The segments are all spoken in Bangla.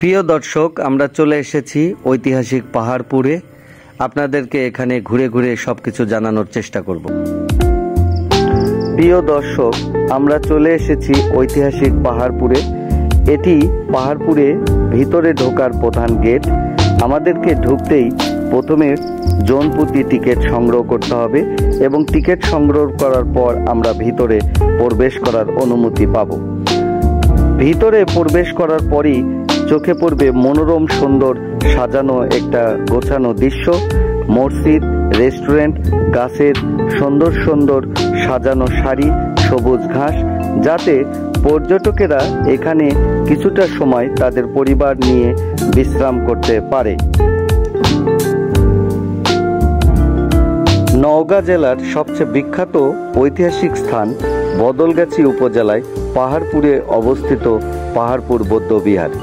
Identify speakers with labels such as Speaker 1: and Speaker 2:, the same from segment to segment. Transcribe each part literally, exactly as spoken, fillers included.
Speaker 1: প্রিয় দর্শক, আমরা চলে এসেছি ঐতিহাসিক পাহাড়পুরে। আপনাদেরকে এখানে ঘুরে ঘুরে সবকিছু জানানোর চেষ্টা করব। প্রিয় দর্শক, আমরা চলে এসেছি ঐতিহাসিক পাহাড়পুরে। এটি পাহাড়পুরে ভিতরে ঢোকার প্রধান গেট। আমাদেরকে ঢুকতেই প্রথমে জনপ্রতি টিকিট সংগ্রহ করতে হবে এবং টিকিট সংগ্রহ করার পর আমরা ভিতরে প্রবেশ করার অনুমতি পাব। ভিতরে প্রবেশ করার পরই চোখে পড়বে মনোরম সুন্দর সাজানো একটা গোছানো দৃশ্য। মসজিদ, রেস্টুরেন্ট, গাছের সুন্দর সুন্দর সাজানো সারি, সবুজ ঘাস, যাতে পর্যটকেরা এখানে কিছুটা সময় তাদের পরিবার নিয়ে বিশ্রাম করতে পারে। নওগাঁ জেলার সবচেয়ে বিখ্যাত ঐতিহাসিক স্থান বদলগাছি উপজেলায় পাহাড়পুরে অবস্থিত পাহাড়পুর বৌদ্ধবিহার।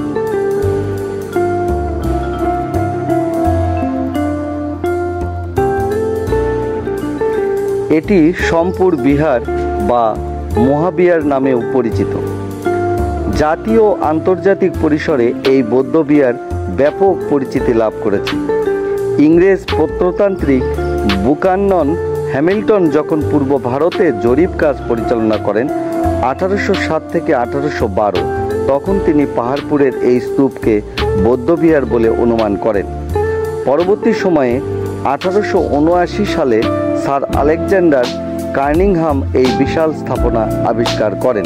Speaker 1: এটি সম্পুর বিহার বা মহাবিহার নামেও পরিচিত। জাতীয় ও আন্তর্জাতিক পরিসরে এই বৌদ্ধবিহার ব্যাপক পরিচিতি লাভ করেছে। ইংরেজ প্রত্নতান্ত্রিক বুকানন হ্যামিল্টন যখন পূর্ব ভারতে জরিপ কাজ পরিচালনা করেন আঠারোশো সাত থেকে আঠারোশো বারো, তখন তিনি পাহাড়পুরের এই স্তূপকে বৌদ্ধবিহার বলে অনুমান করেন। পরবর্তী সময়ে আঠারোশো উনআশি সালে স্যার আলেকজান্ডার কার্নিংহাম এই বিশাল স্থাপনা আবিষ্কার করেন।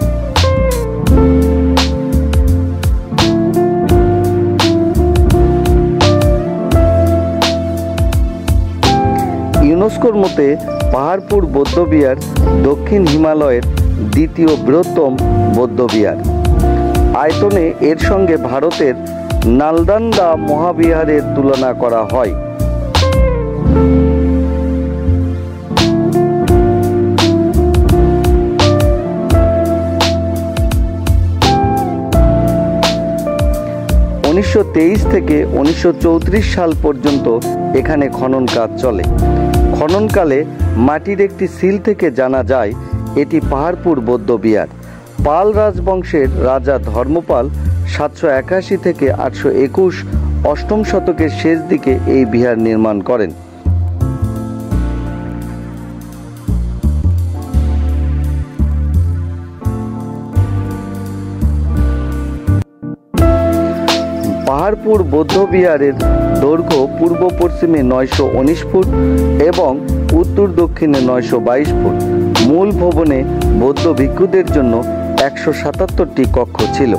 Speaker 1: ইউনেস্কোর মতে পাহাড়পুর বৌদ্ধবিহার দক্ষিণ হিমালয়ের দ্বিতীয় বৃহত্তম বৌদ্ধবিহার। আয়তনে এর সঙ্গে ভারতের নালন্দা মহাবিহারের তুলনা করা হয়। উনিশশো তেইশ থেকে উনিশশো চৌত্রিশ সাল পর্যন্ত এখানে খনন কাজ চলে। খননকালে মাটির একটি সিল থেকে জানা যায় এটি পাহাড়পুর বৌদ্ধবিহার। পাল রাজবংশের রাজা ধর্মপাল সাতশো একাশি থেকে আটশো একুশ অষ্টম শতকের শেষ দিকে এই বিহার নির্মাণ করেন। পাহাড়পুর বৌদ্ধবিহারের দৈর্ঘ্য পূর্ব পশ্চিমে নয়শো উনিশ ফুট এবং উত্তর দক্ষিণে নয়শো বাইশ ফুট। মূল ভবনে বৌদ্ধ ভিক্ষুদের জন্য একশো সাতাত্তরটি কক্ষ ছিল।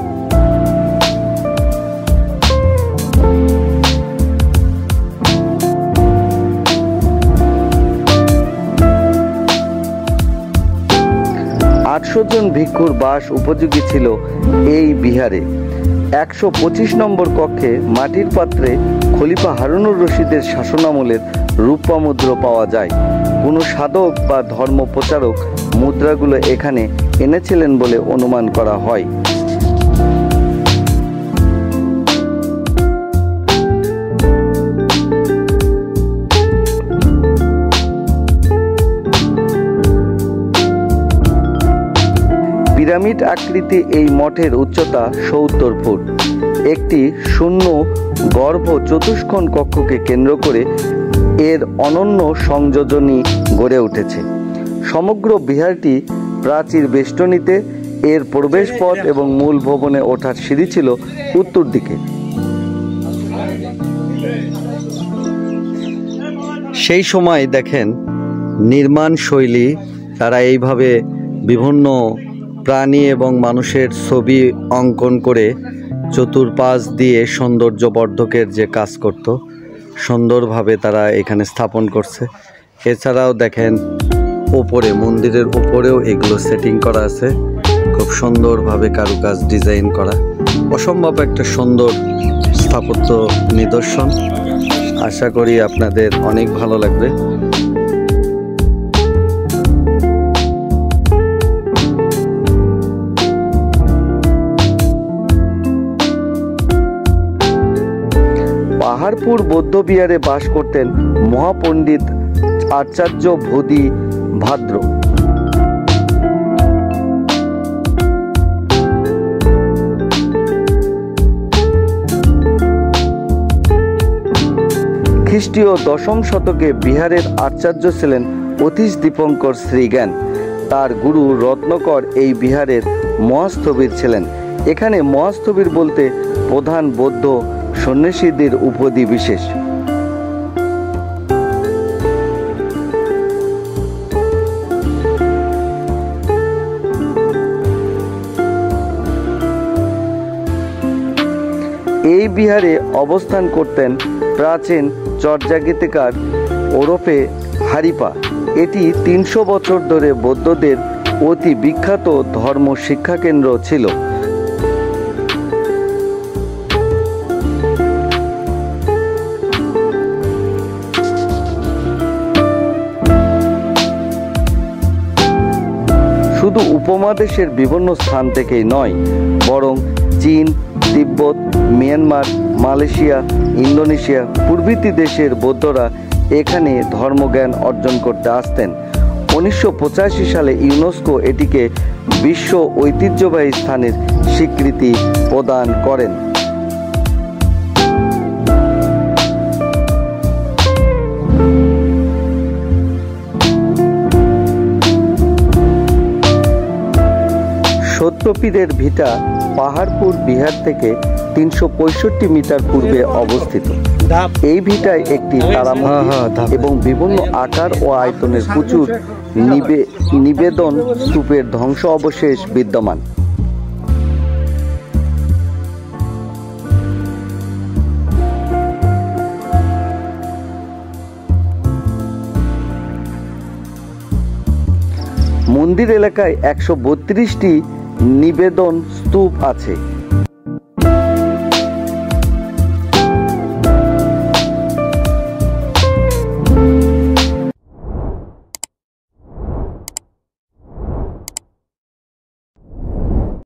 Speaker 1: আটশো জন ভিক্ষুর বাস উপযোগী ছিল এই বিহারে। একশো পঁচিশ নম্বর কক্ষে মাটির পাত্রে খলিফা হারুনুর রশিদের শাসনামলের রূপা মুদ্রা পাওয়া যায়। কোনো সাধক বা ধর্ম প্রচারক মুদ্রাগুলো এখানে এনেছিলেন বলে অনুমান করা হয়। পিরামিড আকৃতি এই মঠের উচ্চতা সত্তর ফুট। একটি শূন্য গর্ভ চতুষ্কোণ কক্ষকে কেন্দ্র করে এর অনন্য সংযোজনী গড়ে উঠেছে। সমগ্র বিহারটি প্রাচীর বেষ্টনীতে। এর প্রবেশ পথ এবং মূল ভবনে ওঠার সিঁড়ি ছিল উত্তর দিকে। সেই সময় দেখেন নির্মাণ শৈলী, তারা এইভাবে বিভিন্ন প্রাণী এবং মানুষের ছবি অঙ্কন করে চতুর্পাশ দিয়ে সৌন্দর্যবর্ধকের যে কাজ করত, সুন্দরভাবে তারা এখানে স্থাপন করছে। এছাড়াও দেখেন ওপরে মন্দিরের উপরেও এগুলো সেটিং করা আছে, খুব সুন্দরভাবে কারুকাজ ডিজাইন করা। অসম্ভব একটা সুন্দর স্থাপত্য নিদর্শন। আশা করি আপনাদের অনেক ভালো লাগবে। পাহাড়পুর বৌদ্ধবিহারে বাস করতেন মহাপণ্ডিত আচার্য ভোদি ভাদ্র। খ্রিস্টীয় দশম শতকে বিহারের আচার্য ছিলেন অতীশ দীপঙ্কর শ্রীজ্ঞান। তার গুরু রত্নকর এই বিহারের মহাস্থবির ছিলেন। এখানে মহাস্থবির বলতে প্রধান বৌদ্ধ সন্ন্যাসীদের উপাধি বিশেষ। এই বিহারে অবস্থান করতেন প্রাচীন চর্যাগীতিকার ওরফে হারিপা। এটি তিনশো বছর ধরে বৌদ্ধদের অতি বিখ্যাত ধর্ম শিক্ষা কেন্দ্র ছিল। শুধু উপমহাদেশের বিভিন্ন স্থান থেকেই নয়, বরং চীন, তিব্বত, মিয়ানমার, মালয়েশিয়া, ইন্দোনেশিয়া প্রভৃতি দেশের বৌদ্ধরা এখানে ধর্মজ্ঞান অর্জন করতে আসতেন। উনিশশো পঁচাশি সালে ইউনেস্কো এটিকে বিশ্ব ঐতিহ্যবাহী স্থানের স্বীকৃতি প্রদান করেন। সত্যপীরের ভিটা পাহাড়পুর বিহার থেকে তিনশো পঁয়ষট্টি মিটার পূর্বে অবস্থিত। এই ভিটায় একটি তারা মন্দির এবং বিভিন্ন আকার ও আয়তনের প্রচুর নিবেদন স্তূপের ধ্বংস অবশেষ বিদ্যমান। মন্দির এলাকায় একশো বত্রিশটি নিবেদন স্তূপ আছে।